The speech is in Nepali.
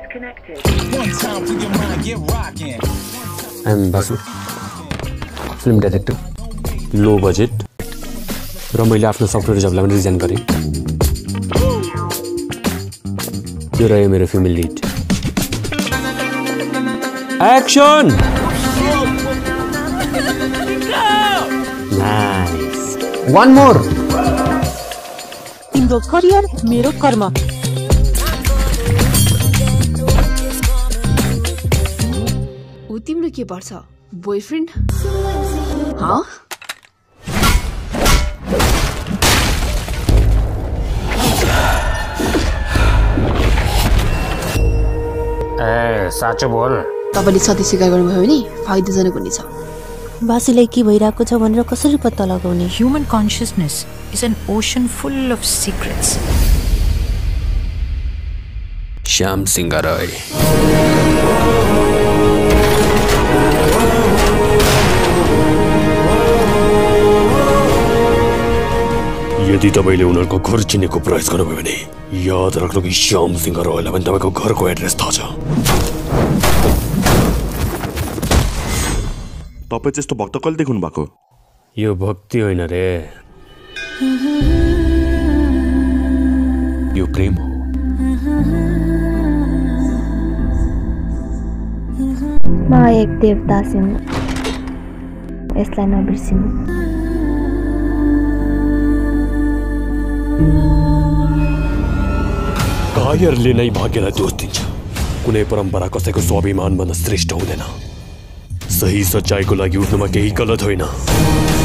I'm Basu, film director, low budget, र मैले आफ्नो सफ्टवेयर जबलाई पनि रिजाइन गरेँ। यो रह्यो मेरो female lead. Action! Nice. One more. तिम्रो करियर मेरो कर्म। ऊ तिम्रो के पर्छ? बोयफ्रेन्ड? हाँ? साँचो बोल। तपाईले सधैँ सिकार गर्नुभयो भने फाइदाजनक हुनेछ। बासीलाई के भइरहेको छ भनेर कसरी पत्ता लगाउने? Human consciousness is an ocean full of secrets. Shyam Singh Roy. यदि तपाईले उनीहरूको घर चिन्नेको प्रयास गर्नुभयो भने याद राख्नु कि श्याम सिंह रॉयलाई पनि तपाईको घरको एड्रेस थाहा छ। तपाईं त्यस्तो भक्त कहिले देख्नु भएको? यो भक्ति होइन रे, यो प्रेम हो। म एक देवता छिन्, यसलाई नबिर्सिनु। कायरले नै भाग्यलाई दोष दिन्छ। कुनै परम्परा कसैको स्वाभिमान भन्दा श्रेष्ठ हुँदैन। सही सच्चाइको लागि उठ्नुमा केही गलत होइन।